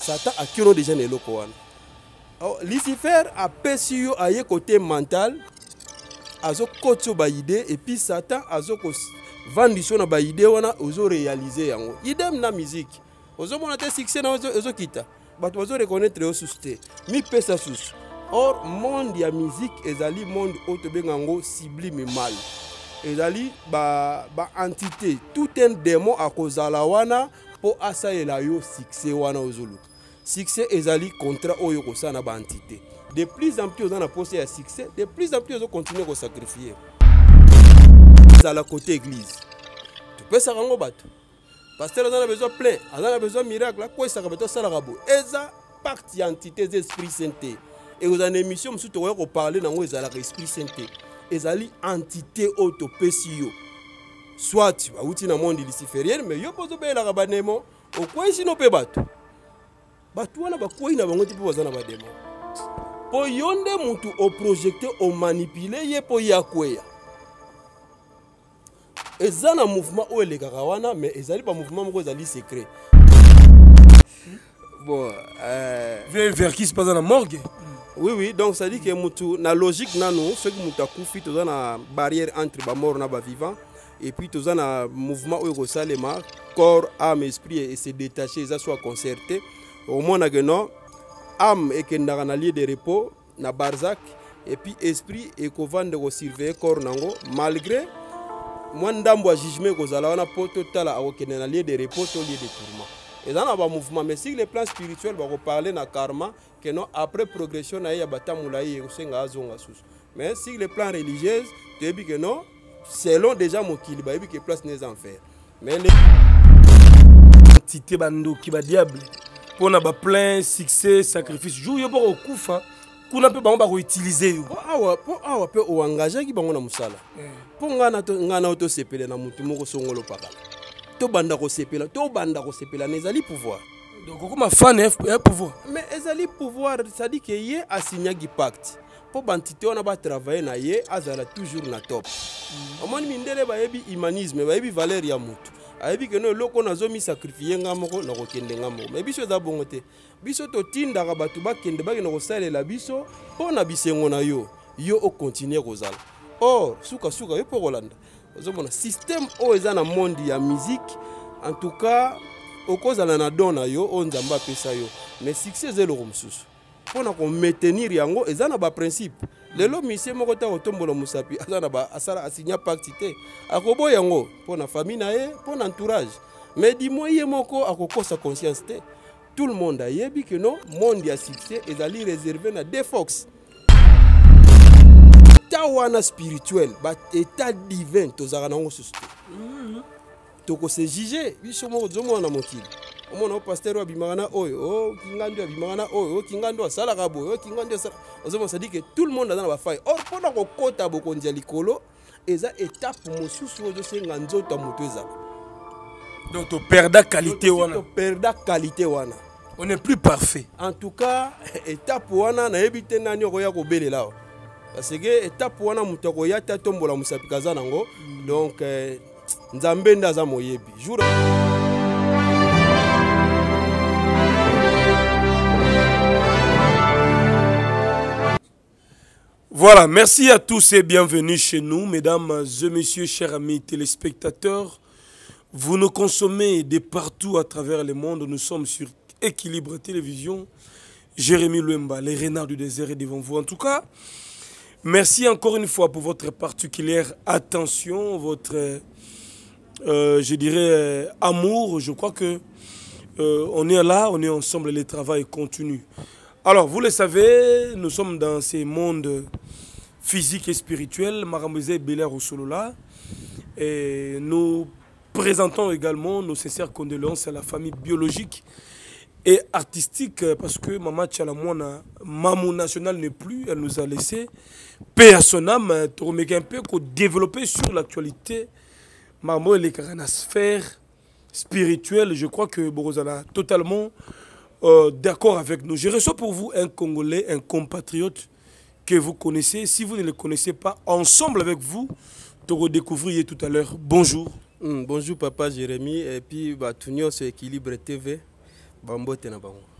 Satan a kino déjà ne loko wana. Lucifer a pesi yo aye côté mental, azo kotso ba idée et puis Satan azo ko vendition na ba idée wana ozo réaliser yango. Idem na musique. Ozo mona te succès na ozo kita. Bato ozo reconnaître yo susté. Mi pesa sus. Or monde ya musique ezali monde auto bengango sublime mal. Ezali ba entité tout un démon a kozala wana po asalela yo succès wana ozolu. Succès ezali contrat oyo kosana ba entité. De plus en plus on a posé à succès, de plus en plus on continue à sacrifier. À la côté église. Tu peux ça rango bato. Pasteur on a besoin plein, on a besoin miracle, quoi ça va ça la rabo. Eza partie entité des esprits sainté. Et vous avez une émission où vous allez parler dans l'esprit sainté. Ezali entité auto pesio. Soit tu vas dans le monde luciférien, mais yo pozo be la rabanemo, au quoi ici no pe bato. Bato wana ba quoi ina bango tipo bazana ba demo. Po yonde mutu au projecter au manipuler ye po yakweya. Ezana mouvement ou le karawana mais ezali pas mouvement moko ezali secret. Bon vers qui se passe dans la morgue. Oui, donc ça dit que mutu na logique nano ce que mutu akufi to na barrière entre ba mort na ba vivant et puis to na mouvement ou salema corps âme esprit et se détacher ça soit concerté au moins que non âme et que na lieu de repos na Barzac et puis esprit et ko vendre ko surveiller corps nango malgré moi ndambo jugement ko zala wana poto tala au que na lieu de repos to lieu de tourment. Et dans le mouvement, mais si les plans spirituels vont parler na karma, que non après progression na ya batamoulaye et osenga azonga sous. Mais si les plans religieux, tu dis que non, selon déjà mon kiliba, il que place n'est en faire. Mais les entité bando qui va diable pour na ba plein succès sacrifice jour yo ba okufa kuna pe bango ba ko utiliser yo. Awa pe o engagé ki bango na musala. Po ngana auto sepele na mutu moko songolo pakala. To banda ko sepela nezali pouvoir. Donc comme fan est pouvoir. Mais ezali pouvoir ça dit que yé a signé gi pacte. Po bantité on a ba travailler na yé azala toujours na top. Omoni mindele ba yebi humanisme ba yebi valeur ya mutu. Ayebi que no loko nazo mi sacrifier ngamoko na ko kende ngamoko. Mais biso za bongote. Biso to tinda ka batu ba kende ba ko salela biso po na bisengo na yo. Yo o continuer kozala. Or suka yo po Rolanda. Le système où est dans le monde de la musique, en tout cas, au cause de la donne, on n'a pas fait yo. Mais succès est le rumsus. Pour nous maintenir yango, et ça n'a pas principe. Le lot monsieur mo kota otombo la musapi, ça n'a pas asara asigna pactité. Akobo yango pour la famille nae, pour l'entourage. Mais dis-moi yemoko akoko sa conscience té. Tout le monde a yebi que non, monde ya succès est allé réservé na des fox. État wana spirituel, ba état divin tozaka nango susu. Toko se juger, biso mo zomo na mokili. Omona pasteur wa bimana oyo, kingando bimana oyo, kingando sala kabo, kingando sala. Ozomo ça dit que tout le monde a dans la faille. Or pendant ko kota bokonzi ya likolo, eza étape mosusu ozo senga nzoto moto eza. Donc to perda qualité wana. To perda qualité wana. On est plus parfait. En tout cas, étape wana na ebite nani okoya ko belela. Parce que étape wana mutoko ya ta tombola musapikaza nango donc nzambe ndaza moyebi jour. Voilà, merci à tous et bienvenue chez nous, mesdames et messieurs, chers amis téléspectateurs. Vous nous consommez de partout à travers le monde. Nous sommes sur Équilibre Télévision. Jérémy Luemba, les renards du désert est devant vous. En tout cas, merci encore une fois pour votre particulière attention, votre, je dirais, amour. Je crois que on est là, on est ensemble, le travail continue. Alors, vous le savez, nous sommes dans ces mondes physiques et spirituels, Maramouze Belair au Solola. Et nous présentons également nos sincères condoléances à la famille biologique et artistique, parce que Maman Tchalamouana, Mamou National n'est plus, elle nous a laissé. Paix à son âme, tu remets un peu qu'on développer sur l'actualité, Maman et les sphère spirituelle. Je crois que Borozala totalement d'accord avec nous. Je reçois pour vous un Congolais, un compatriote que vous connaissez. Si vous ne le connaissez pas, ensemble avec vous, te redécouvrir tout à l'heure. Bonjour. Bonjour papa Jérémy. Et puis, Tunio sur Équilibre TV.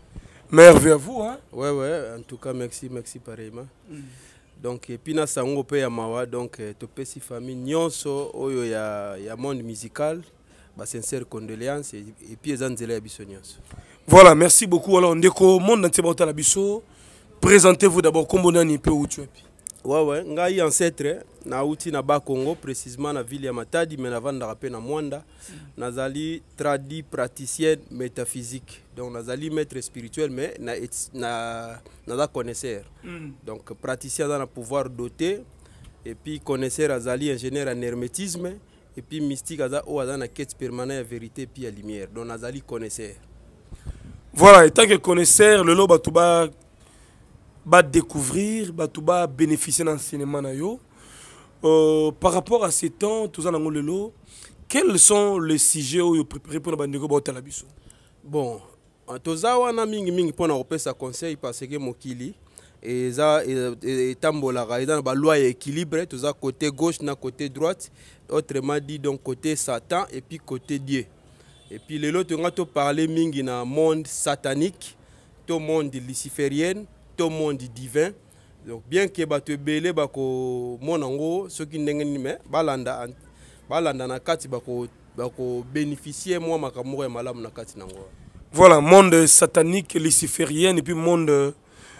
Merveille à vous, hein? Ouais, en tout cas, merci pareillement. Donc, et puis, na sango pe ya mawa, donc, topé si famille, nyonso, oyo ya monde musical, bah, sincère condoléances, et puis, ezanzela ya biso nyonso. Voilà, merci beaucoup. Alors, ndeko, monde entier bauta la biso. Présentez-vous d'abord, comme on peu où tu es. Ouais, ngai ancêtre, na uti na ba Congo, précisément na ville ya Matadi, mais avant de rappeler na Mwanda, nazali tradi praticienne métaphysique. Donc, nazali maître spirituel, mais na connaisseur. Donc, praticien dans le pouvoir doté, et puis connaisseur azali ingénieur en hermétisme, et puis mystique azali na quête permanente à vérité, puis à lumière. Donc, nazali connaisseur. Voilà, et tant que connaisseur, le lot va découvrir, va bénéficier d'un cinéma. Par rapport à ces temps, tout ça, quels sont les sujets où vous préparez pour la biso? Bon, toza wana mingi pona kopesa conseil parce que mokili eza etambolaka eza na ba loi ya équilibre, toza côté gauche na côté droite, autrement dit donc côté Satan et puis côté Dieu. Et puis les autres on a parlé mingi na monde satanique, to monde luciférien, to monde divin. Donc bien que bato belé bako monango ceux qui ndengeni me balanda na kati bako bénéficier moi makamoko ya malamu na kati nango. Voilà, monde satanique, luciférien et puis monde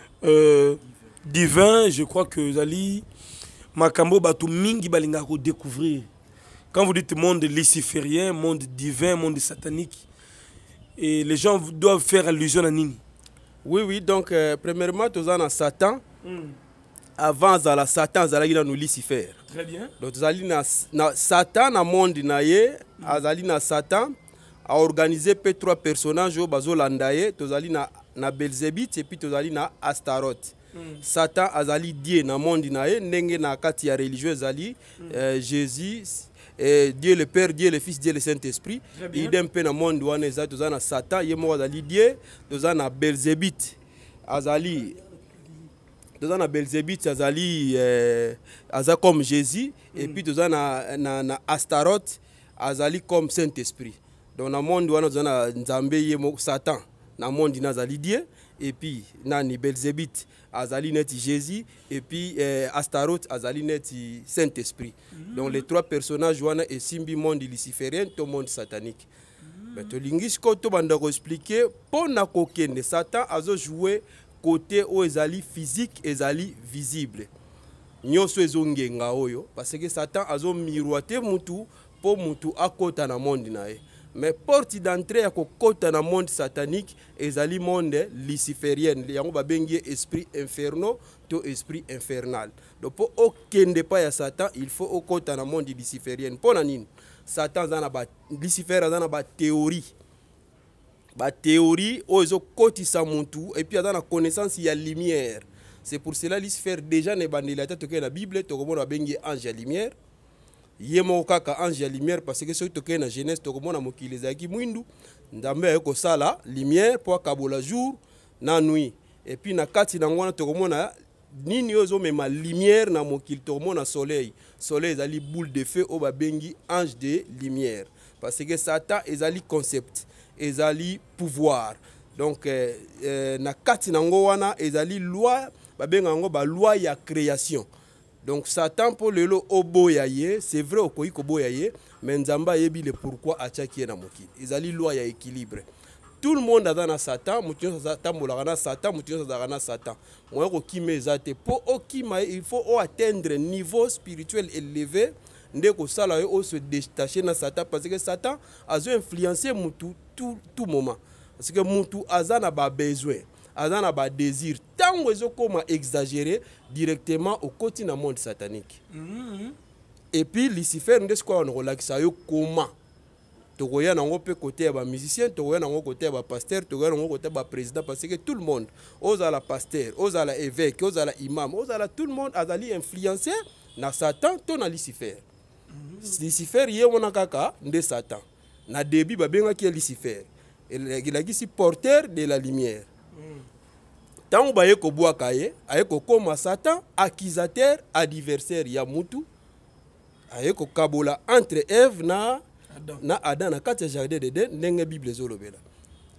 divin, je crois que Zali makambo bato mingi balinga ko découvrir. Quand vous dites monde luciférien, monde divin, monde satanique, et les gens doivent faire allusion à Nini. Oui, donc premièrement, tu as Satan. Avant, Satan, tu as Lucifer. Très bien. Donc, tu as Satan, dans le monde, tu as Satan, a organisé trois personnages, tu as Belzébuth et puis tu as Astaroth. Satan, a Dieu dans le monde, tu as religieux, Jésus. Et Dieu le Père, Dieu le Fils, Dieu le Saint-Esprit. Idem pe na monde wana eza tozana Satan, ye mo azali Dieu, tozana Belzébuth. Azali tozana Belzébuth azali aza comme Jésus et puis tozana na Astaroth azali comme Saint-Esprit. Donc na monde wana tozana Nzambe ye mo Satan, na monde nazali Dieu et puis nani Belzébuth azali neti Jésus et puis Astaroth azali neti Saint-Esprit. Donc les trois personnages wana et simbi monde luciférien to monde satanique. Mais to lingis ko to banda ko expliquer pour na kokende Satan azo jouer côté o ezali physique ezali visible. Nyonso ezongenga oyo parce que Satan azo miroiter mutu pour mutu akota na monde nae. Mais porte d'entrée à côté dans le monde satanique ezali monde luciférien yango babengi esprit infernal to esprit infernal. Donc pour aucun pas ya Satan il faut au côté dans le monde luciférien. Pour nani Satan zana ba Lucifer zana ba théorie ozo koti sa muntu et puis dans la connaissance il y a lumière. C'est pour cela Lucifer déjà ne bandela ta toke na Bible to komona bengi ange ya lumière. Yemo kaka ange ya lumière parce que ce qui est dans Genèse to komona mokili ezaki mwindu Nzambe ayeko sala lumière pour kabola jour na nuit et puis na kati na ngwana to komona nini ozo mema lumière na mokili to komona soleil ezali boule de feu o babengi ange de lumière parce que Satan ezali concept ezali pouvoir donc na kati na ngo wana ezali loi babenga ngo ba loi ya création. Donc Satan pour le lot oboyaye, c'est vrai au koiko boyaye, mais Nzamba yebi le pourquoi atchaki na mokili. Ezali loi ya équilibre. Tout le monde a dans Satan, mution Satan molagana Satan, mution Satan Satan. Moi ko kime zate pour okima il faut atteindre niveau spirituel élevé, ndeko sala yo se détacher na Satan parce que Satan a influencer mutu tout moment. Parce que mutu azana ba besoin. Azana ba désir tant que comme exagéré directement au côté du monde satanique. Et puis Lucifer n'est-ce qu'on relaxe yo comment tokoya nango pe côté ba musicien tokoya nango côté ba pasteur tokoya nango côté ba président parce que tout le monde ozala pasteur ozala évêque ozala imam ozala tout le monde azali influencé na Satan to na Lucifer. Lucifer ye wona kaka nde Satan na début ba benga ki Lucifer il a qui porteur de la lumière. Tant que baye ko boaka ye aye ko koma Satan accusateur adversaire ya mutu aye ko kabola entre Ève na Adam na kati jardin d'Éden ndenge Bible zolobela.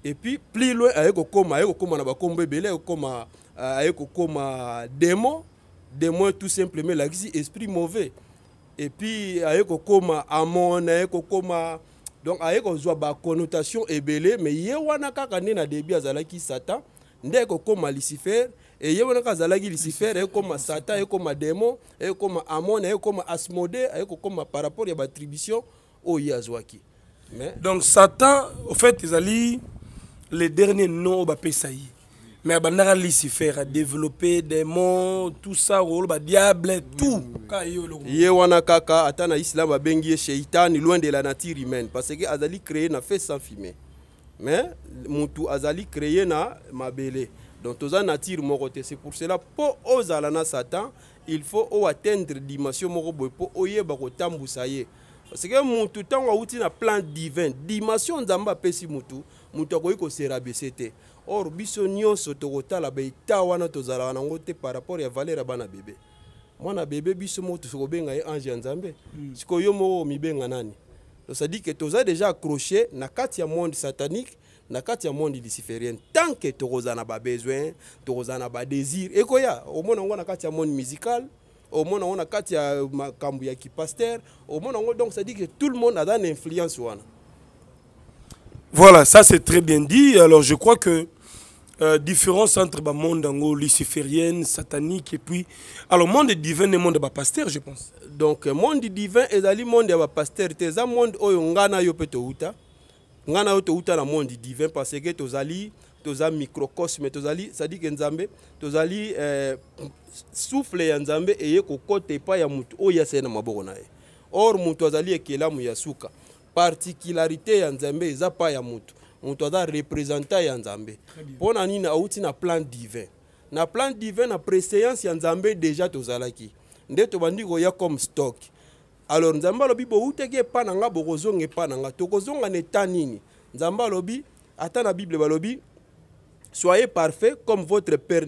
et puis plus loin aye kokoma na bakombo ebele aye kokoma démon tout simplement lakisi esprit mauvais et puis aye kokoma amon aye kokoma donc aye kozwa ba connotation ebele mais ye wana kaka nde na début azalaki Satan nde kokoma Lucifer et ye wana kaka azalaki Lucifer aye kokoma Satan aye kokoma démon aye kokoma amon aye kokoma Asmodée aye kokoma par rapport ya battribution oyo azwaki. Mais donc Satan au fait ezali les derniers noms au Bapesaï. Mais Bandara Lucifer a développé des mots, tout ça, le diable, tout. Ye wana kaka atana islam abengi shaitan loin de la nature humaine parce que azali créé na fait sans fumer. Mais mutu azali créé na mabele. Donc toza nature moko te, c'est pour cela pour ozala na Satan, il faut atteindre dimension moko boy pour oyeba ko tambusa ye. Parce que mutu tango outi na plan divin, dimension nzamba pesi mutu akoki ko se rabaisser te. Or biso nyonso tokotala baita wana tozala nango te par rapport ya valeur ya bana bébé. Mwana bébé biso mo tokobenga ye ange ya nzambe. Siko yo mo mibenga nani? Donc ça dit que toza déjà accroché na kati ya monde satanique, na kati ya monde luciférien. Tant que tokozana ba besoin, tokozana ba désir. Ekoya, au mona ngo na kati ya monde musical, au mona ngo na kati ya makambu ya kipaster, au mona ngo donc ça dit que tout le monde a une influence wana. Voilà, ça c'est très bien dit. Alors je crois que différence entre le monde luciférien, satanique et puis... Alors monde divin et monde pasteur, je pense. Donc monde divin et le monde de pasteur, c'est un monde où on a yo peto uta. On a yo uta la monde divin parce que tozali toza microcosme tozali ça dit que nzambe tozali souffle ya nzambe eye kokote pa ya mutu oya sena maboko na ye. Or mutu azali ekelamu ya suka. Particularité ya nzambe eza pa ya mutu. Mutu aza représentant ya nzambe. Pona nini auti na plan divin. Na plan divin na préséance ya nzambe déjà tozalaki. Nde tobandi koya comme stock. Alors nzambe lobi bo uteke pa nanga bokozonga pa nanga tokozonga neta nini. Nzambe lobi ata na Bible balobi soyez parfait comme votre père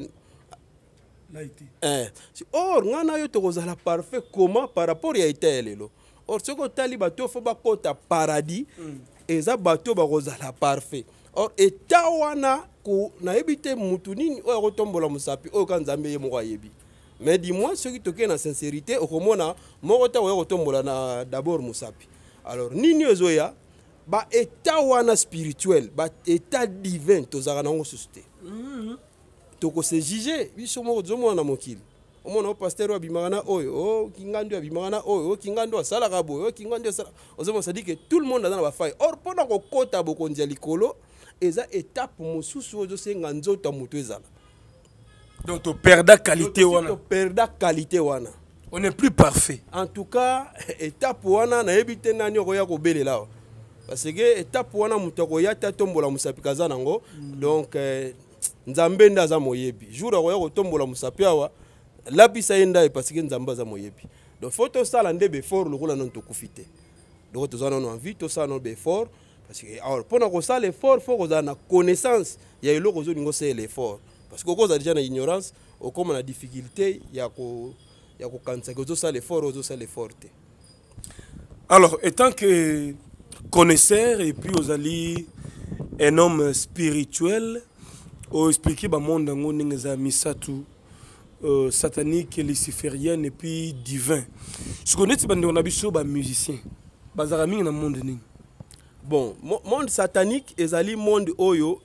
l'a été. Or ngana yo tokozala parfait comment par rapport ya été lelo. Or ce que tali bato faut ba kota paradis eza bato bakozala parfait. Or eta wana ko na ebite mutu nini oyo kotombola musapi oyo kanzambe ye moko yebi. Mais dis-moi ceux qui toquent na sincérité okomona moko ta oyo kotombola na d'abord musapi. Alors nini ozoya ba eta wana spirituel ba état divin tozaka nango susté. Toko se juger biso moko zomona mokili. Omona pasteur wa bimana oyo kingando bimana oyo kingando sala kabo oyo kingando sala ozoma ça dit que tout le monde a dans la faille. Or pendant ko kota bokondia likolo eza étape mosusu ozo senga nzota mutu ezala. Donc tu perds qualité wana. Tu perds qualité wana. On n'est plus parfait. En tout cas étape wana na ebite nani okoya ko belela. Parce que étape wana mutu okoya ta tombola musapika zanango donc nzambe ndaza moyebi. Jour okoya ko tombola musapia wa la bisa yenda parce que nzamba za moyebi. Donc faut to sala ndebe fort le rola non to kufite. Donc to zana no envie to sala no be fort parce que alors pendant ko sala effort faut ko na connaissance ya elo ko zo ningo c'est l'effort parce que ko za déjà na ignorance o comme na difficulté ya ko kansa ko zo sala effort zo sala effort. Alors étant que connaisseur et puis aux alliés un homme spirituel au expliquer ba monde ngo ninga misatu satanique, luciférien et puis divin. Ce qu'on est, on a besoin de musiciens. Bazarami dans le monde. Bon, monde satanique, ezali monde oyo,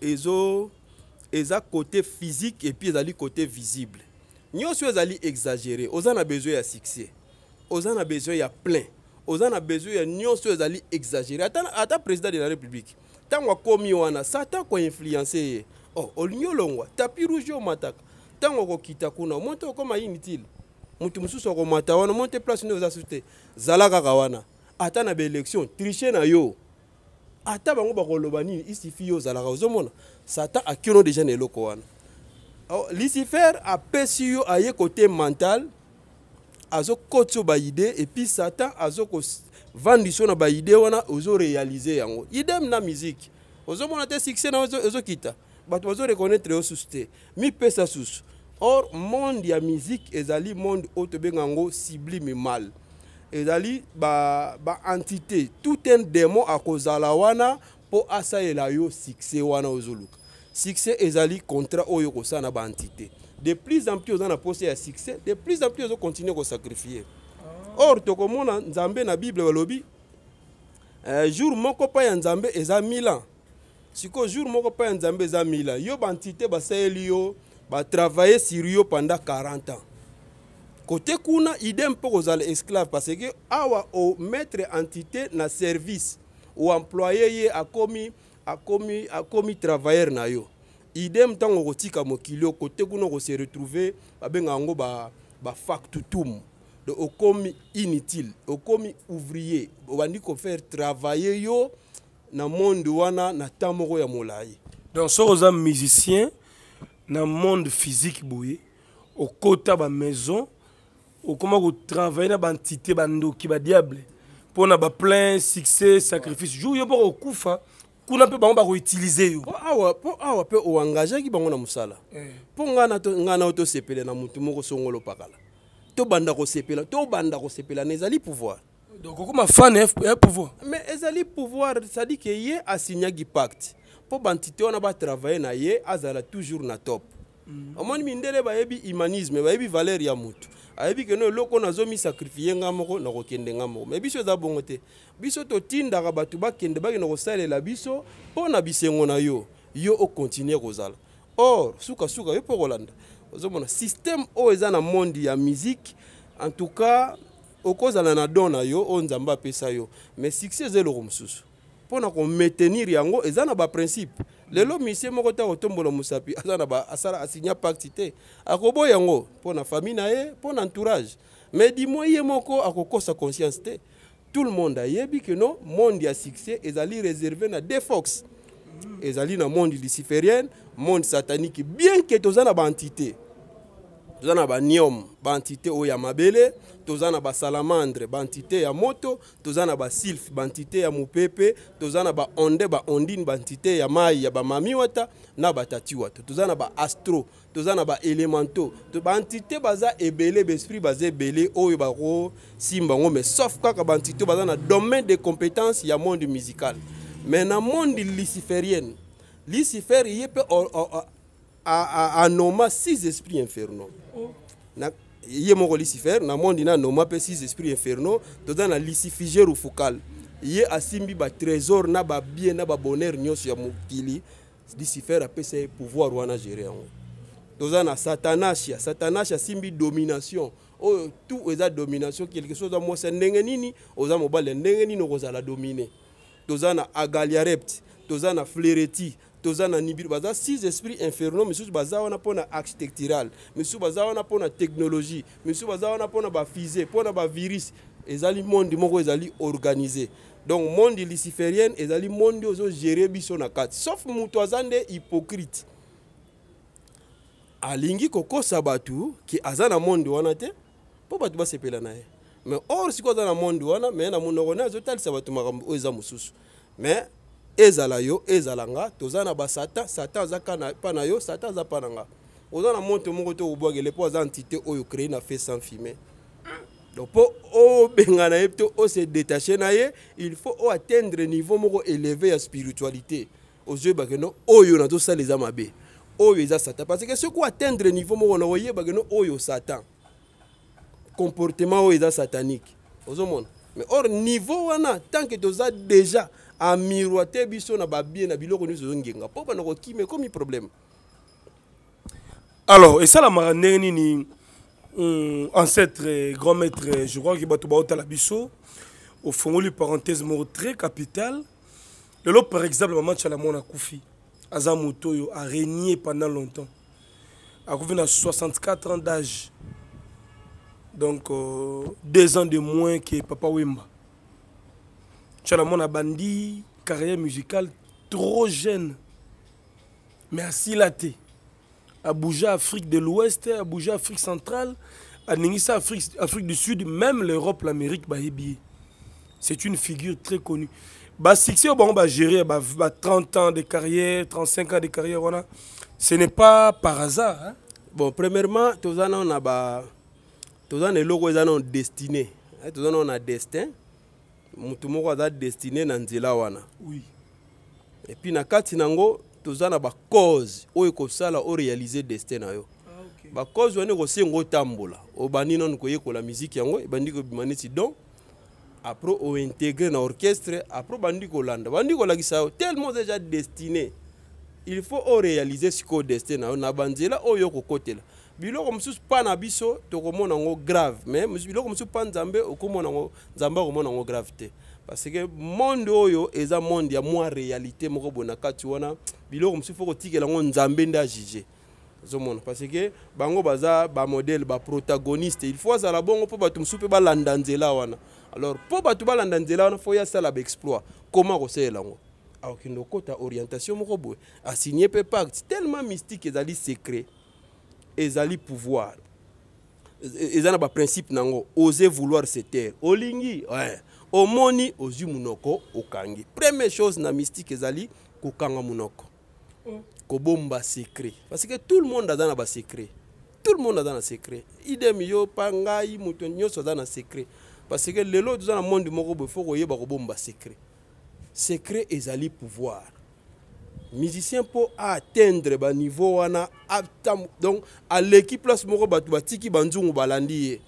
eza côté physique et puis ezali côté visible. Nous ezali exagéré. Ozan a besoin de succès. Ozan a besoin de plein. Ozan a besoin de nous ezali exagéré. Attends, président de la République. Tant qu'on commis wana, Satan ko influencer. Oh, olinyo longwa, tapis rouge au mataka. Tango ko kita kuna monte koma inutile mutu mususu ko mata wana monte place ne osasute zalaka kawana ata na be élection tricher na yo ata bango ba koloba nini isifi yo zalaka ozomona Satan akino déjà ne loko wana. Lucifer a pesi yo aye côté mental azo kotso ba idée et puis Satan azo ko vandiso na ba idée wana ozo réaliser yango idem na musique ozomona te succès na ozo kita bato bazo reconnaître yo susté mi pesa susu. Or monde ya musique ezali monde otobengango sublime mal ezali ba entité tout un démon akozala wana po asalela yo succès wana ozoluka. Succès ezali contrat oyo kosana ba entité. De plus en plus ozana posé ya succès, de plus en plus ozo continuer ko sacrifier. Or tokomona Nzambe na Bible balobi jour moko pa ya Nzambe eza 1000 ans. Siko jour moko pa ya Nzambe eza 1000 ans. Yo ba entité basayeli yo ba travailler sur yo pendant 40 ans. Côté kuna idem pour aux esclaves parce que awa au maître entité na service ou employé a commis travailleur na yo. Idem tango kotika mokilio côté kuna ko se retrouver babenga ngo ba factotum de au commis inutile, au commis ouvrier, bandi ko faire travailler yo na monde wana na tamoko ya molai. Donc so aux musiciens na monde physique boye au côté ba maison ou comment vous travaillez dans l'entité bando qui va diable pour na ba plein succès sacrifice jour yo pour okufa kuna pe bango ba ko utiliser yo po awa pe o engagé ki bango na musala po ngana auto sepele na mutu moko songolo pakala to banda ko sepela nezali pouvoir donc comme fan et pouvoir mais ezali pouvoir ça dit que ye asignagi pacte po bantité on a ba travailler na ye azala toujours na top amoni mindele ba yebi humanisme ba yebi valeur ya mutu ayebi que no loko nazo mi sacrifier ngamoko na kokende ngamoko mais biso za bongo te biso to tinda ka batu ba kende ba ko salela biso po na bisengo na yo o continuer kozala or suka yo po kolanda ozomona système o eza na monde ya musique en tout cas okozala na dona yo o Nzamba pesa yo mais succès zelo mususu po na ko maintenir yango eza na ba principe lelo misie moko ta otombola musapi azana ba asala asigna pacte te akobo yango pour na famille na ye pour na entourage mais di moye moko akokosa conscience te tout le monde ayebi que non monde ya succès ezali réservé na deux fox ezali na monde luciférien monde satanique bien que tozana ba entité tozana ba niom ba entité o ya mabele tozana ba salamandre ba entité ya moto tozana ba sylph ba entité ya mupepe tozana ba onde ba ondine ba entité ya mai ya ba mami wata na ba tati wata tozana ba astro tozana ba elemento to ba entité baza ebele besprit baza ebele oyo ba ko simba ngo mais sauf kaka ba entité baza na domaine de compétences ya monde musical mais na monde luciférien Lucifer yepe a noma 6 esprits infernaux na ye moko Lucifer na monde na noma pe 6 esprits infernaux toza na Lucifer ou focal ye asimbi ba trésor na ba bien na ba bonheur nyonso ya mokili Lucifer apesa pouvoir wana gérer yango toza na Satanas asimbi domination o tout eza domination quelque chose à moi c'est ndenge nini oza mobile ndenge nini okozala dominer toza na Agaliarept toza na Flereti toza na Nibiru baza 6 esprits infernaux misusu baza wana pona architectural misusu baza wana pona technologie misusu baza wana pona ba fusée pona ba virus ezali monde moko ezali organisé donc monde luciférien ezali monde ozo gérer biso na kati sauf mutu azande hypocrite alingi kokosa batu ki azana monde wana te po batu basepela na ye mais or siko azana monde wana mais na munoko na azotalisa batu makambo oyo eza mususu mais ezala yo ezalanga tozana ba satan azaka na pa na yo satan za pa nanga ozana monte moko to obwagele po za entité oyo créé na fait sans fumer donc po o bengana yepto o se détacher na ye il faut o atteindre niveau moko élevé ya spiritualité aux yeux bageno oyo na to saleza mabe oyo eza satan parce que ce ko atteindre niveau moko na oye bageno oyo satan comportement oyo eza satanique ozomona mais or niveau wana tant que toza déjà a miroiter biso na ba bien na biloko ni zongenga po bana ko kime comme problème. Alors et ça la marandeni ni ancêtre grand maître je crois que bato ba otala biso au fond lui parenthèse mot très capital le lot par exemple maman Chalamon a koufi azamuto yo a régné pendant longtemps a koufi na 64 ans d'âge donc 2 ans de moins que papa Wemba. Chalamon a bandi carrière musicale trop jeune mais assis là a bougé Afrique de l'Ouest, a bougé Afrique centrale, a ningisa Afrique du Sud, même l'Europe, l'Amérique, c'est une figure très connue. Si on va gérer 30 ans de carrière, 35 ans de carrière, voilà, ce n'est pas par hasard. Hein? Bon, premièrement, tous les on a des logos destinés. Tous les on a destin. Mutumo a destiné na nzela wana. Oui. et puis na kati nango tozana ba cause oyo kosala o réaliser destin na yo. Ba cause wana ko sengo tambola o bani non ko yekola musique yango bandi ko bimanisi donc après o intégrer na orchestre après bandi ko landa bandi ko lakisa tellement déjà destiné il faut o réaliser ce ko destin na banzela oyo ko kotela biloko mususu pa na biso to komona ngo grave mais biloko mususu pa nzambe okomona ngo nzamba komona ngo gravité parce que monde oyo eza monde ya moi réalité moko bona kati wana biloko mususu faut kotikela ngo nzambe nda juger zomona parce que bango baza ba modèle ba protagoniste il faut azala bongo po batu mususu pe balanda nzela wana alors po batu balanda nzela wana faut ya sala ba exploit comment kosela ngo alors kindo kota orientation moko boye a signer pe pacte tellement mystique ezali secret ezali pouvoir ezana ba principe nango oser vouloir se taire olingi ouais omoni ozu munoko okangi première chose na mystique ezali kokanga munoko kobomba secret parce que tout le monde a dans ba secret tout le monde a dans un secret idem yo pangai muto nyoso dans un secret parce que lelo dans un monde moko bo faut koyeba kobomba secret ezali pouvoir musicien pour atteindre ba niveau wana donc à l'équipe place moko batu batiki banzungu balandi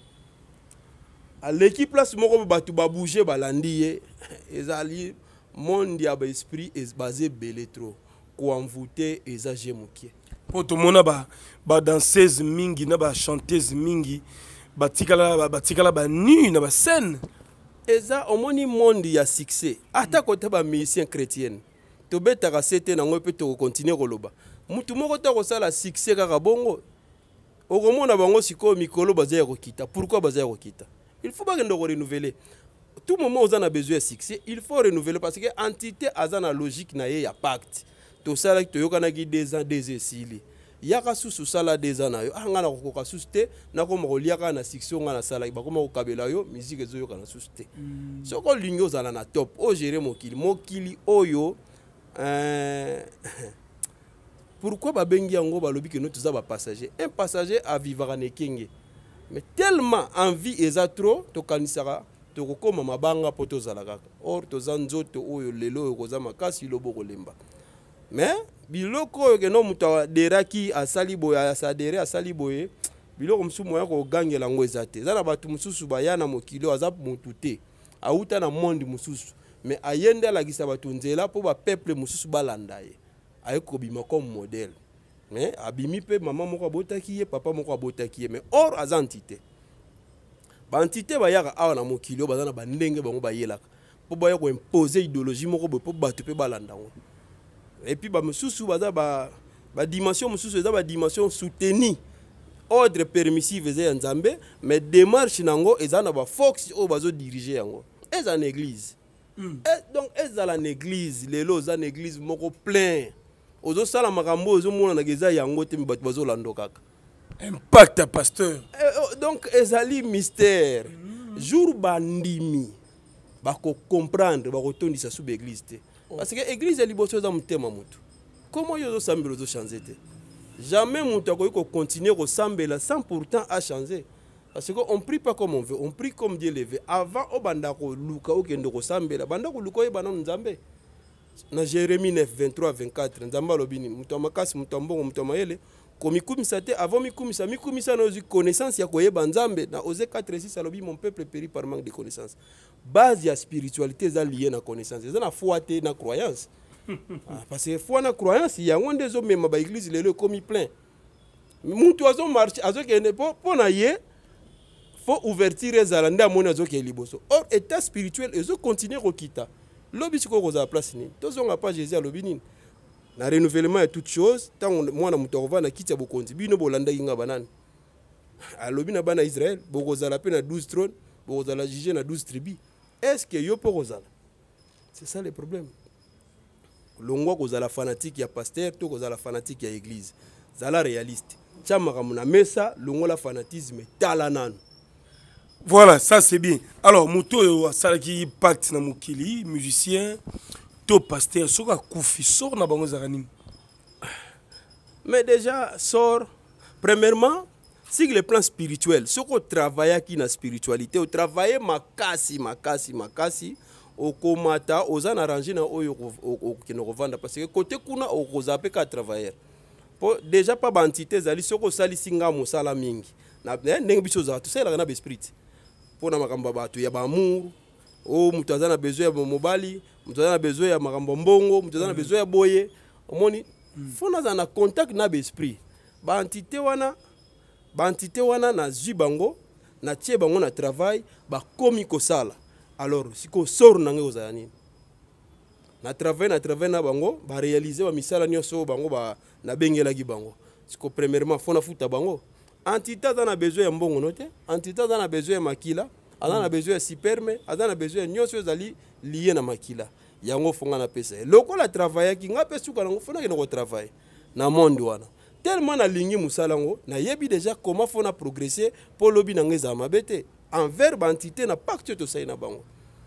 à l'équipe place moko batu ba bouger balandi ye ezali monde ya ba esprit est basé belé trop ko envoûter ezage mukie po to mona ba danseuse mingi na ba chanteuse mingi batikala ba nu na ba scène eza omoni monde ya succès ata kota ba musicien chrétien to betaka sete nango pe to continuer koloba mutu moko to ko sala succès kaka bongo okomona bango siko mikolo bazaya kokita pourquoi bazaya kokita il faut pas que ndo renouveler tout moment on a besoin de succès il faut renouveler parce que entité azana logique na ye ya pacte to sala to yokana ki 2 ans 2 esili yaka susu sala 2 ans na yo ngana kokoka susu te na ko moliaka na succès ngana sala ba ko kabela yo musique ezo yokana susu te soko lingo zala na top o gérer mokili oyo pourquoi babengi yango balobi que nous tous ba passager un passager a vivre na kenge mais tellement envie eza trop to kanisaka to kokoma mabanga poto zala kaka or to zanzoto oyo lelo okoza makasi lobo kolemba mais biloko oyo ke no muta deraki asali boya asadere asali boye biloko musu moya ko gangela ngo ezate zana batu mususu bayana mokilo aza mutu te auta na monde mususu mais ayende la gisa batu nzela po ba peuple mususu balanda ye ayeko bima comme modèle mais abimi pe maman moko abotaki ye papa moko abotaki ye mais or azantité ba entité bayaka awa na mokilo bazana ba ndenge bango bayelaka po baya ko imposer idéologie moko po batu pe balanda ngo et puis ba mususu baza ba dimension mususu eza ba dimension soutenue ordre permissive eza nzambe mais démarche nango eza na ba fox o bazo diriger yango eza na église donc eza la église lelo za na église moko plein ozo sala makambo ozo mona na geza yango te batu bazo lando kaka impact à pasteur donc ezali mystère jour bandimi bako comprendre bako tondisa sous église te parce que l'église est libre de mutema mutu. Comment yozo sambelo zo changer te? Jamais mutu ko continuer ko sambela sans pourtant à changer. Parce que on prie pas comme on veut, on prie comme Dieu le veut. Avant o banda ko luka o kendo ko sambela, banda ko luka e bana nzambe. Na Jérémie 9 23 24 nzamba lobini mutu makasi mutu mbongo mutu mayele ko mikumisa te avant mikumisa na ozi connaissance ya ko yeba nzambe na Osée 4:6 alobi mon peuple périt par manque de connaissance. Base ya spiritualité za lié na connaissance eza na foi te na croyance parce que foi na croyance ya ngonde zo mema ba église lelo komi plein mutu azo marche azo kene po na ye faut ouverture ezala nda mona azo ke liboso or état spirituel ezo continuer kokita lobi siko ko za place ni tozonga pa Jésus alobi nini na renouvellement ya toute chose tant mwana mutu akova na kiti ya bokonzi bino bolanda kinga banani alobi na bana Israël bokozala pe na 12 trônes bokozala juger na 12 tribus. Est-ce que yo pokozala? C'est ça le problème. Longwa kozala fanatique ya pasteur to kozala fanatique ya église. Zala réaliste. Chamaka muna mesa longola fanatisme talanano. Voilà, ça c'est bien. Alors muto salaki pacte na mukili musicien to pasteur soka kufi sort na bango zaranim. Mais déjà sort premièrement sur le plan spirituel, ce qu'on travaille qui na spiritualité, on travaille makasi, okomata oza na range na oyo okino kovanda parce que côté kuna okozape ka travailleur po déjà pas bantité zali soko salisi nga mosala mingi na ndenge biso za tosala na besprit po na makambo bato ya bamour o mutu aza na besoin ya mobali mutu aza na besoin ya makambo mbongo mutu aza na besoin ya boye omoni fona za na contact na besprit bantité wana na zwi bango na tie bango na travail bakomi kosala alors siko sor nange ozala nini na travail na bango ba réaliser ba misala nyonso bango ba na bengelaki bango siko premièrement fona futa bango entité aza na besoin ya mbongo note entité aza na besoin ya makila aza na besoin ya superme aza na besoin nyonso ezali lié na makila yango fonga na pesa lokola travailler ki nga pe suka nango fona ke no travail na monde wana tellement na lingi musalango na yebi déjà comment fona progresser pour lobi na ngeza mabete envers bantité na pacte to sai na bango.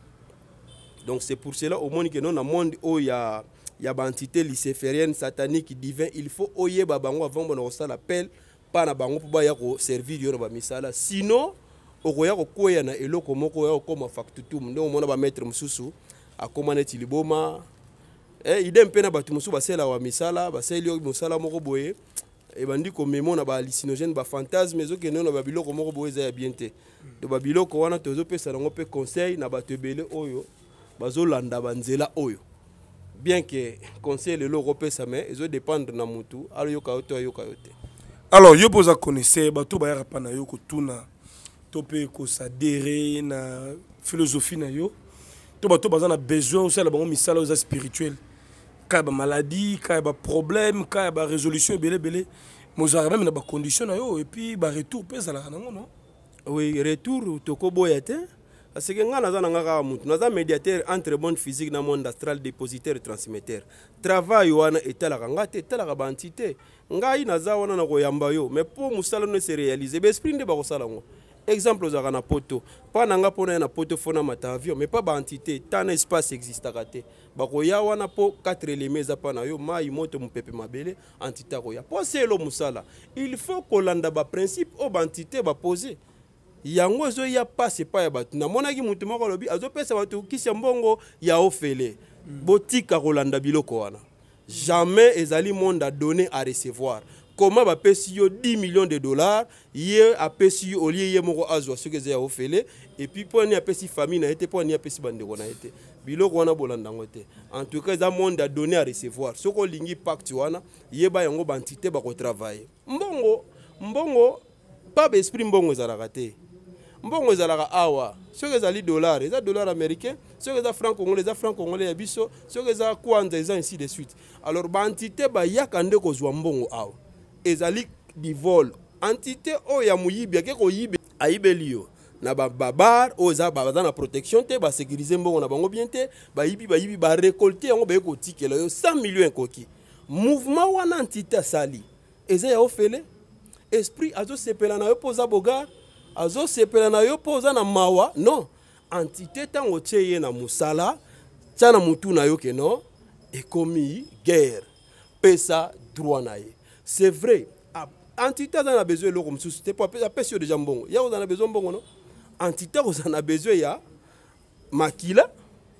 Donc c'est pour cela au monde que non na monde où il y a bantité luciférienne satanique divin il faut oyer ba bango avant bon ça l'appel pas na bango pour ba ya ko servir yo na ba misala sinon okoya ko koya na eloko moko ya ko ma factutum ndo mona ba maître mususu akomana ti liboma idem pena batu musu basela wa misala baseli yo musala moko boye et bandi ko memo na ba hallucinogène ba fantasme ezoke non na ba biloko moko boye za ya bienté de ba biloko wana tozo pesa nango pe conseil na bato ebele oyo bazolanda banzela oyo bien que conseil le loko pesa mais ezo dépendre na mutu alo yoka yote. Alors yo poza connaisseur bato ba yara pa na yo ko tuna to pe ko s'adhérer na philosophie na yo to bato baza na besoin aussi la bango misala aux spirituel ka ba maladie ka ba problème ka ba résolution belé mozara même na ba condition na yo et puis ba retour pesa la nango non. Oui, retour toko boyate parce que nga naza nanga mutu naza médiateur entre monde physique na monde astral dépositaire et transmetteur travail wana etalaka ngate etalaka ba entité ngai naza wana na koyamba yo mais pour musala no se réaliser be esprit nde ba kosala ngo exemple ozaka na poto pa nanga pona na poto fona mata avion mais pas ba entité tant espace existe kate ba koya wana po 4 éléments za pa na yo mai moto mupepe mabele entité koya po c'est lo musala il faut kolanda ba principe o ba entité ba poser yango zo ya passe pa ya batu na monaki mutu moko lobi azo pesa batu kisi mbongo ya ofele botika kolanda biloko wana jamais ezali monde à donner à recevoir comment ba pesi yo 10 millions de dollars ye a pesi yo olie ye moko azwa ce que ya ofele et puis pour ni a pesi famille na été pour ni a pesi bandeko na été biloko wana bolanda ngote en tout cas za monde à donner à recevoir soko lingi pacte wana ye ba yango bantité ba ko travailler mbongo pas esprit mbongo za raté mbongo ezalaka awa soki ezali dollar eza dollar américain soki eza franc congolais ya biso soki eza kwanza eza ainsi de suite alors baentité bayaka nde kozwa mbongo awa ezali divol entité oyo ya moyibi ake koyibe ayibeli yo na babar oyo eza baza na protection te basécurize mbongo na bango bien te bayibi barécolte yango baye kotikela yo 100 millions ekoki mouvement wana entité asali eza ya ofele esprit azosepela na yo poza bogar azo sepela na yo poza na mawa non entité tango tie na musala tana mutu na yo ke non ekomi guerre pesa droit na ye c'est vrai entité za na besoin loko mususu te pas pesa déjà mbongo ya za na besoin mbongo non entité za na besoin ya makila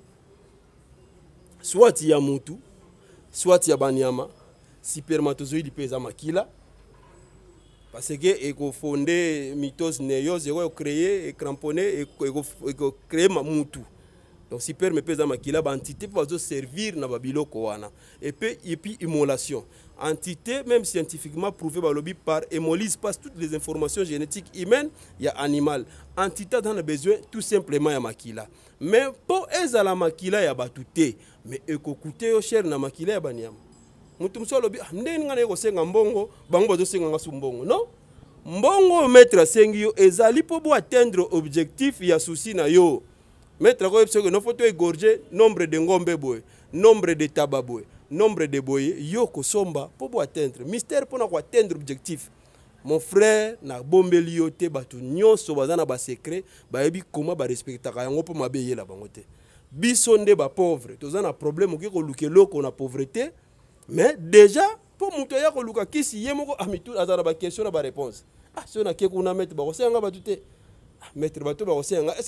soit ya mutu soit ya banyama spermatozoïde pesa makila parce que eko fondé mitose neyos eko créer et cramponner eko créer mamutu donc si permet pesa makila ba entité pour servir na babiloko wana et puis immolation entité même scientifiquement prouvé ba lobby par hémolyse passe toutes les informations génétiques humaines ya animal entité dans le besoin tout simplement ya makila mais pour ezala makila ya batuté mais eko coûter yo cher na makila ya banyama mutu msolo bi ndeni ngana yeko senga mbongo bango bazo senga ngasu mbongo non mbongo maître sengi yo ezali po bo atteindre objectif ya souci na yo maître ko yebso que no photo égorger nombre de ngombe boy nombre de tababoy nombre de boy yo ko somba po bo atteindre mystère po na ko atteindre objectif mon frère na bombeli yo te batu nyonso bazana ba secret ba yebi comment ba respecter ka yango po mabeyela bango te biso nde ba pauvre tozana problème ko lukeloko na pauvreté. Mais déjà, pour monter à Koluka, qui si y a moko amitu azana ba question ba réponse. Ah, si on a quelque chose à mettre ba osenga ba tuté. Mettre ba to ba osenga, est-ce que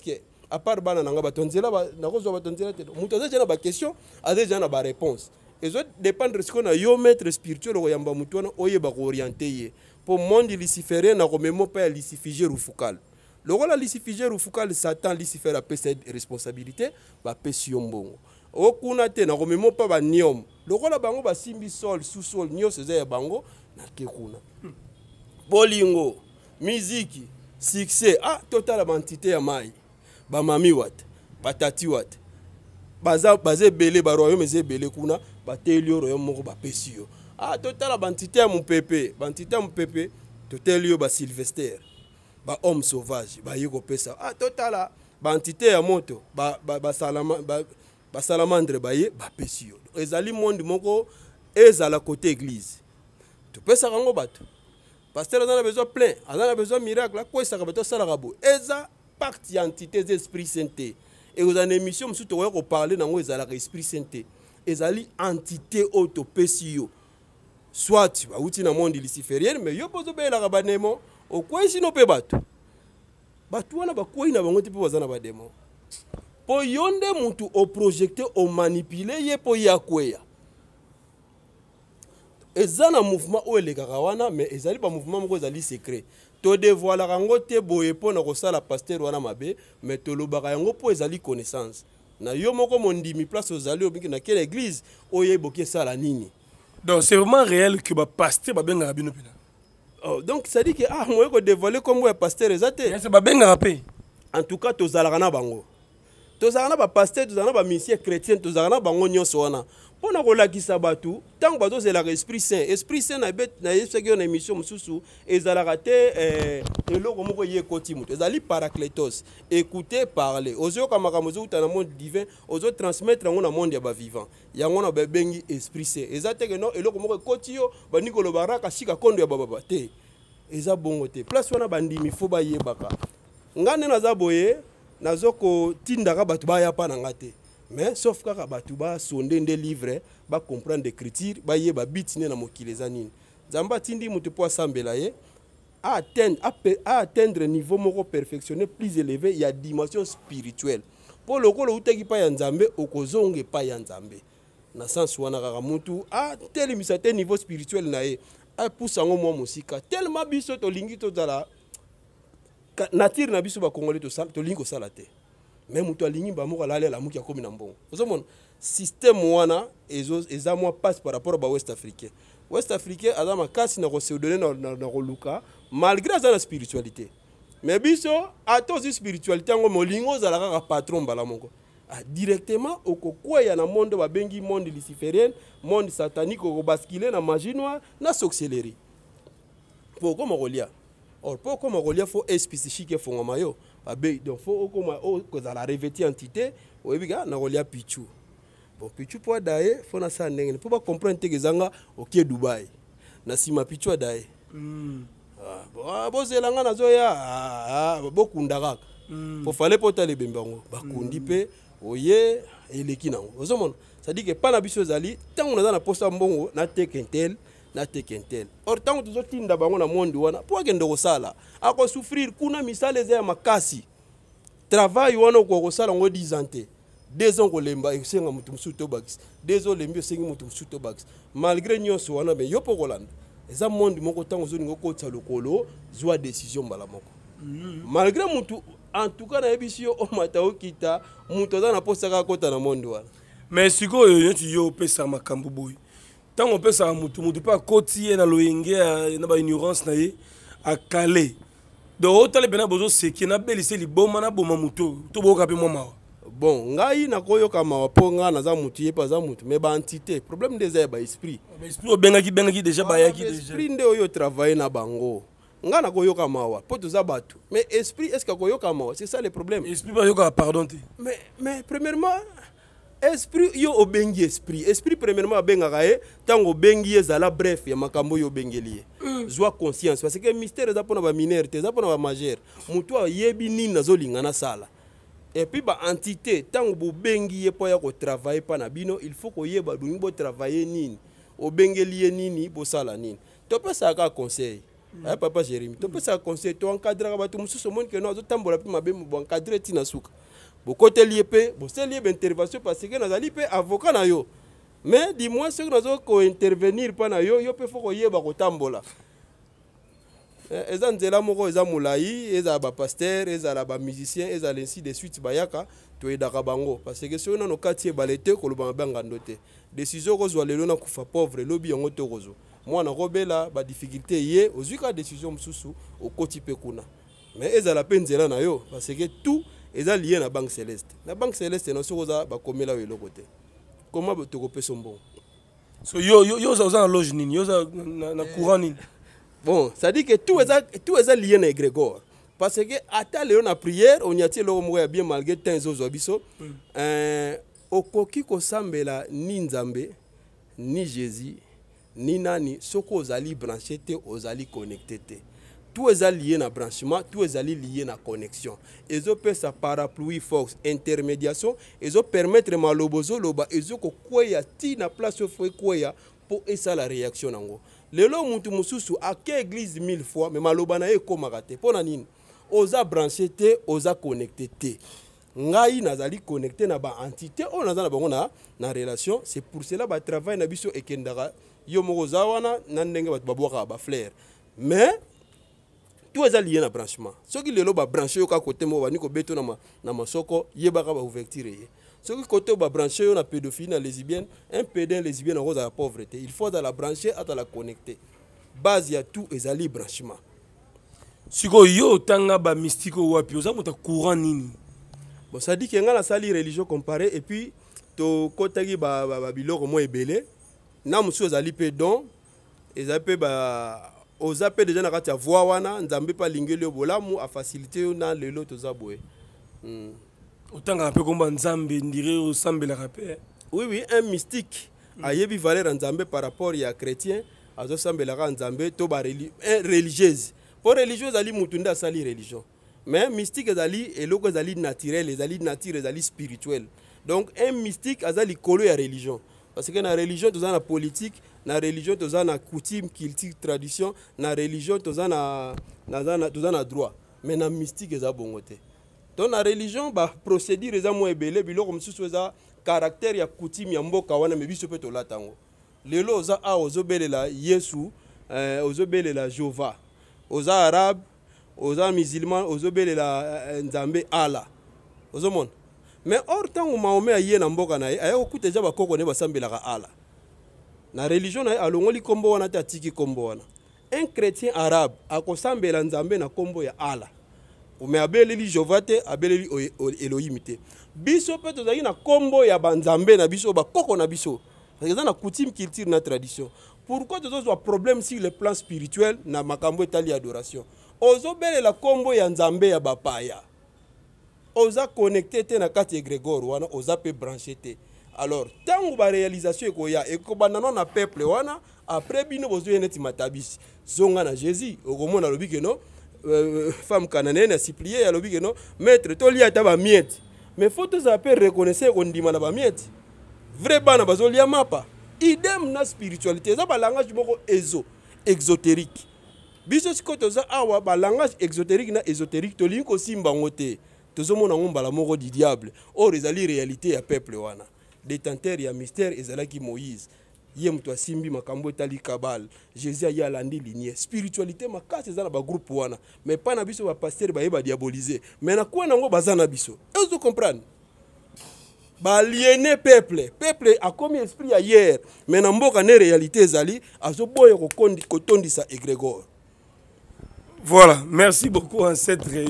à part bana nanga batonzela na kozo batonzela te muto aza na ba question aza na ba réponse et ça dépendre ce qu'on a yo maître spirituel ko yamba muto na oyeba ko orienter pour monde luciférien na ko memo pa lucifigé rufukal lokola lucifigé rufukal Satan Lucifer a pesa responsabilité ba pesi yombongo okuna te na ko memo pa ba niom lokola bango ba simbi sol sous sol nyos za ya bango na ke kuna bolingo musique succès total entité ya mai ba mami wat ba tati wat baza belé ba royaume ze belé kuna ba telio royaume moko ba pesio total entité ya mupepe totelio ba Sylvester ba homme sauvage ba yiko pesa total entité ya moto ba salamandre ba ye ba pesio ezali monde moko ezala côté église to pesa kango bato pasteur a besoin plein, a besoin miracle, quoi ça va ça la eza partie entité des esprits saints. Et vous avez une émission surtout on parler dans les esprit saint. Ezali entité autopesio. Soit ba uti na monde luciférien mais yo pozo be la rabanemo au quoi sino pe bato. Bato wana ba quoi na bango te pe bazana ba démon. Po yonde mutu au projecter au manipuler ye po yakweya. Ezana mouvement ou les karawana mais ezali pas mouvement moko ezali secret to dévoiler rango te boye po na kosala pasteur wana mabe mais to lobaka yango po ezali connaissance na yo moko mondimi place ozali obiki na quelle église oyeboki sala nini donc c'est vraiment réel que ba pasteur ba benga bino pena donc ça dit que moi ko dévoiler comme ya pasteur ezate c'est ba benga pe en tout cas to zalaka na bango to zalaka na ba pasteur to zalaka na ba mission chrétien to zalaka na bango nyonso wana pour na kolakisa batu tant bato c'est l'esprit saint na bet na yeseki na émission mususu ezalaka te eloko moko ye koti mutu ezali paraclétos écouter parler ozo kamaka mozo utana monde divin ozo transmettre ngo na monde ya ba vivant yango na bengi esprit saint ezate que non eloko moko koti yo bani kolobaraka sika kondo ya baba te eza bongo te place wana bandimi fo ba yebaka ngane naza boye nazoko tindaka batu ba ya pa na ngate mais sauf kaka batu ba sonde nde livre ba comprendre d'écriture ba yeba bitine na mokili zanini zamba tindi mutu po asambela ye à atteindre niveau moko perfectionné plus élevé il y a dimension spirituelle pour le kolo uteki pa ya nzambe okozonge pa ya nzambe na sens wana kaka mutu tel misate niveau spirituel na ye poussa ngo mo musika tellement biso to lingi to zala nature na biso ba congolais to lingi ko sala te même mutu alingi ba moko la muki ya komi na mbongo ozomona système wana eza moi passe par rapport à West Africain a ma kasi na ko se donner na koluka malgré sa spiritualité mais biso atozi spiritualité ngo molingo za la patron bala moko directement okokwa ya na monde ba bengi monde luciférien monde satanique ko basculer na magie noire na sorcellerie pour comment relia or pour comment relia faut spécifique fonga mayo donc faut que ça la revêtir entité oyebiga na relia pichu bon pichu pour dae faut na sa ndenge pour pas comprendre que zanga OK Dubai na sima pichu dae bon bozelanga nazoya bokundaka pour fallait porter les bembango bakundi pe oye eleki nango ozomona ça dit que pas na biso zali tant on a na posta mbongo na tekentel or tant que tozotinda bango na monde wana pour que ndoko sala ako souffrir kuna misale za makasi travail wana ko sala ngo 10 ans te 2 ans ko lemba esenga mutu musuto bax 2 ans lembi esengi mutu musuto bax malgré nyonso wana be yopo kolanda eza monde moko tango zo ningo ko tsa lokolo zwa décision mbala moko malgré mutu en tout cas na ebisio o mata okita mutu za na posta ka kota na monde wana mais siko yo pesa makambo boy tant on pesa mutu pas kotier na loyenge na ba ignorance na ye a calé donc otale bena bozo seki na belise liboma na boma mutu to boka pe mama bon ngai na koyoka mawa po nga na za mutu ye pa za mutu mais ba entité problème des ba esprit bengaki déjà ba yaki déjà esprit nde oyo travailler na bango nga na koyoka mawa po to za batu mais esprit est-ce que koyoka mawa c'est ça le problème esprit ba yoka pardon te mais premièrement esprit yo obengi esprit premièrement bengaka ye tango bengi ezala bref ya makambo yo bengeli zwa conscience parce que mystère za pona ba mineur te za pona ba majeur mutu yebi nini nazolinga na sala et puis ba entité tango bo bengi ye po ya ko travailler pa na bino il faut ko yeba dungi bo travailler nini obengeli ye nini bo sala nini to pesa ka conseil papa Jérémy to pesa conseil to encadrer ba to mususu mon que no zo tambola pi mabe mo encadrer tina suka côté lié pe bon c'est lié intervention parce que nazali pe avocat na yo mais dis-moi ce que nazo ko intervenir pa na yo pe faut ko yeba ko tambola eza nzela moko eza mulai eza ba pasteur eza la ba musicien eza ainsi de suite bayaka to edaka bango parce que so na no quartier balete ko loba banga ndote décision ko zo lelo na kufa pauvre lobi yango to kozo moi na robela ba difficulté yé ozuka décision msusu au koti pe kuna mais eza la penzela na yo parce que tout eza lié na banque céleste na so koza ba komela yo lokote comment to ko peso mbon so yo za loge nini yo za na courant nini. Bon, ça dit que tout est lié à Grégor. Parce que, à la prière, on y a bien malgré temps aux obiso. Au koki ko sambela ni nzambe, ni Jésus, ni nani, soko ozali branché te, ozali connecté te. Tout est lié à branchement, tout est lié à connexion. Et ça peut sa parapluie force intermédiation, et ça permettre malobozo loba, et ça ko kwaya ti na place fo kwaya pour esa la réaction nango. Lelo mutu mususu a ke église 1000 fois mais maloba na ye komaka te pona nini oza branché te oza connecté te ngai nazali connecté na ba entité on naza na bango na relation c'est pour cela ba travail na biso ekendaka yo moko za wana na ndenge ba babwaka ba fleur mais tout est lié na branchement soki lelo ba branché yo ka côté mo bani ko beto na masoko yebaka ba ouverture ye soki côté ba branché yo na pédophilie na lesbienne un pédin lesbienne rose à la pauvreté il faut dans la brancher à la connecter base ya tout ezali branchement siko yo tanga ba mystique wapi oza mota courant nini bon ça dit que nga la sali religion comparée et puis to kotaki ba biloko mo ebele na musu ezali pe don ezali pe ba oza pe déjà na kati ya voix wana nzambe pa lingeli yo bolamu a facilité yo na lelo toza boye autant un peu comme Nzambe dirait au Sambe la rappel. Oui, un mystique a yebi valeur Nzambe par rapport à chrétien, a zo Sambe la Nzambe to ba religieuse. Pour religieuse ali mutunda sali religion. Mais mystique ezali eloko ezali naturel, ezali nature, ezali spirituel. Donc un mystique azali kolo ya religion. Parce que na religion toza na politique, na religion toza na coutume, culture, tradition, na religion toza na droit. Mais na mystique eza bongote. Dans la religion, bah procédure les amours ebele, bilo comme si soit caractère ya coutume ya mboka wana mais biso peto latango. Lelo za a ozobele la Yesu, ozobele la Jova. Oza arabe, oza musulman, ozobele la Nzambe Allah. Ozomon. Mais hors temps où Mahomet a yé na mboka na ye, aya okuta ja bakoko ne basambela ka Allah. Na religion na alongoli kombo wana ta tiki kombo wana. Un chrétien arabe akosambela Nzambe na kombo ya Allah. Mais abeleli Jovate abeleli Elohim te biso pe tozali na kombo ya banzambe na biso ba koko na biso parce que ça na coutume culture na tradition pourquoi tozo problème sur le plan spirituel na makambo etali adoration ozo belela kombo ya nzambe ya bapaya oza connecté te na kati Grégor wana oza pe branché te alors tango ba réalisation ekoya ekobana na peuple wana après bino bozo yeneti matabisi zonga na Jésus okomona lobi ke no femme cananéenne a supplié à l'objet non maître tolia ta ba miette mais faut tous appeler reconnaître qu'on dit na ba miette vrai bana bazolia mapa idem na spiritualité ça ba langage moko exotérique biso siko toza awa ba langage exotérique na ésotérique to linko simba ngote tozo mona ngomba la moko du diable or ezali réalité ya peuple wana détenteur ya mystère ezalaki Moïse yé mto asimbi makambo etali kabal Jésus a yalandi lignée spiritualité makasi za na ba groupe wana mais pas na biso ba pasteur ba yeba diaboliser mais na kwa nango bazana biso vous comprendre ba aliéner peuple a commis esprit hier mais na mboka ne réalité ezali azoboye ko kondi ko tondisa Grégor. Voilà, merci beaucoup ancêtre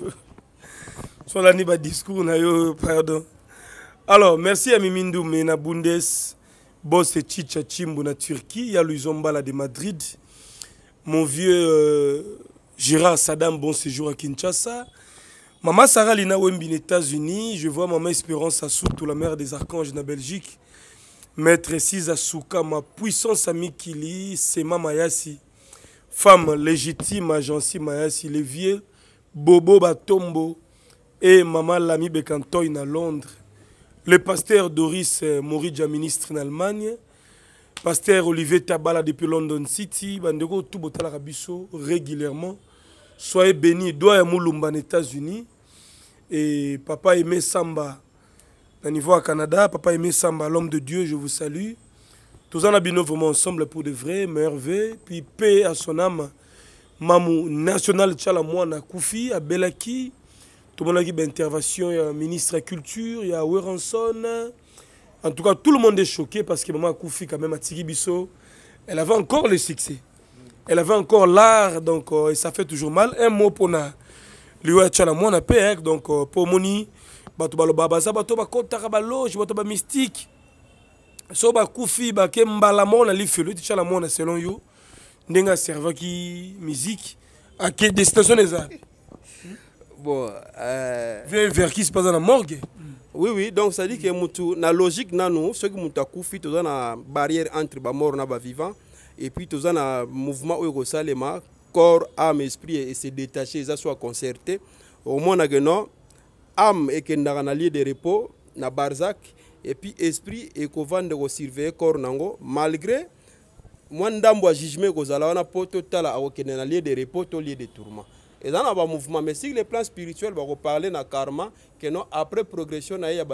sur la niba discours na yo pardon. Alors merci à Mimindou Mena Bundes. Boss et Chicha Chimbo na Turquie, il y a Luizombala de Madrid. Mon vieux Gérard Saddam, bon séjour à Kinshasa. Maman Sarah Lina Wembi, États-Unis. Je vois Maman Espérance Assoutou, la mère des archanges na Belgique. Maître Siza Souka, ma puissance amie Kili, Sema Mayasi. Femme légitime, agency Mayasi, les vieux, Bobo Batombo et Maman Lami Bekantoy na Londres. Le pasteur Doris Moridja, ministre en Allemagne. Pasteur Olivier Tabala depuis London City. Bandeko tout botala rabiso régulièrement. Soyez bénis. Doya Moulumba en États-Unis. Et papa Aimé Samba, au niveau à Canada, papa Aimé Samba, l'homme de Dieu, je vous salue. Tous en abinons vraiment ensemble pour de vrais, merveilles. Puis paix à son âme. Mamou national Tchalamouana Koufi, à Belaki. Tout le monde a eu intervention, il y a un ministre de la Culture, il y a Weranson. En tout cas, tout le monde est choqué parce que maman Koufi, quand même, à Tigui-Bisso, elle avait encore le succès. Elle avait encore l'art, donc et ça fait toujours mal. Un mot pour na. Lui, Tchalamouana paix, donc pour Moni, bato balobabaza, bato bakotaka baloge, bato ba mystique. So ba Koufi, ba Kembala mona li felo, Tchalamouana selon you. Ndenga serva qui musique à quelle destination les arts. Bon, vers qui se passe dans la morgue. oui, oui, donc ça dit que la logique, ce qui est koufi, tu as une barrière entre les morts et les vivants, et puis tu as un mouvement où il corps, âme, esprit, et se détacher, ça soit concerté. Au moins, âme et qu'il y a un lieu de repos, na Barzac, et puis esprit et qu'on va surveiller corps, malgré moi, je jugement que vous avez poto tala a lieu de repos, lieu de tourment. Et dans le mouvement, mais si les plans spirituels, on va parler de karma, que non, après progression, il y a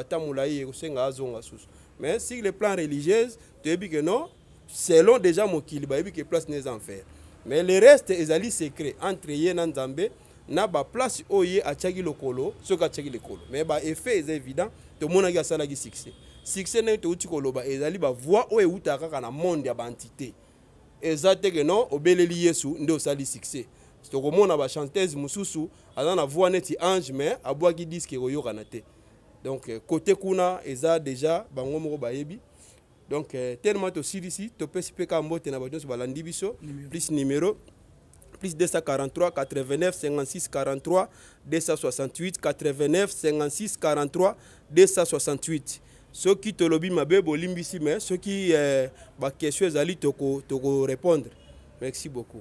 mais si les plans religieux, tu dis que non, selon déjà mon kili, il y a que place n'est enfer. Mais le reste, ils ont secret entre Yen et Nzambé, n'a pas place où il y a Tchagi le Kolo, ce qu'a Tchagi le Kolo. Mais l'effet est évident, tout le monde a un succès. Succès n'est pas tout Kolo, ils ont voir où est où tu as un monde d'entité. Exactement que non, au bel Yesu, nous avons le succès. C'est comme on a une chanteuse Moussousou, elle a une voix nette ange, mais elle a dit que c'est un donc, côté Kuna, ils ont déjà bangomo baebi. Donc, tellement aussi ici, tu peux s'y cambo, tu n'as pas landibiso, plus numéro, plus 243 89 56 43 268 89 56 43 268. Ceux qui te lobby ma bébé limbisi, mais ceux qui ba question zali te répondre. Merci beaucoup.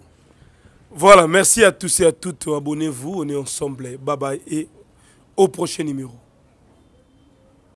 Voilà, merci à tous et à toutes. Abonnez-vous, on est ensemble. Bye bye et au prochain numéro.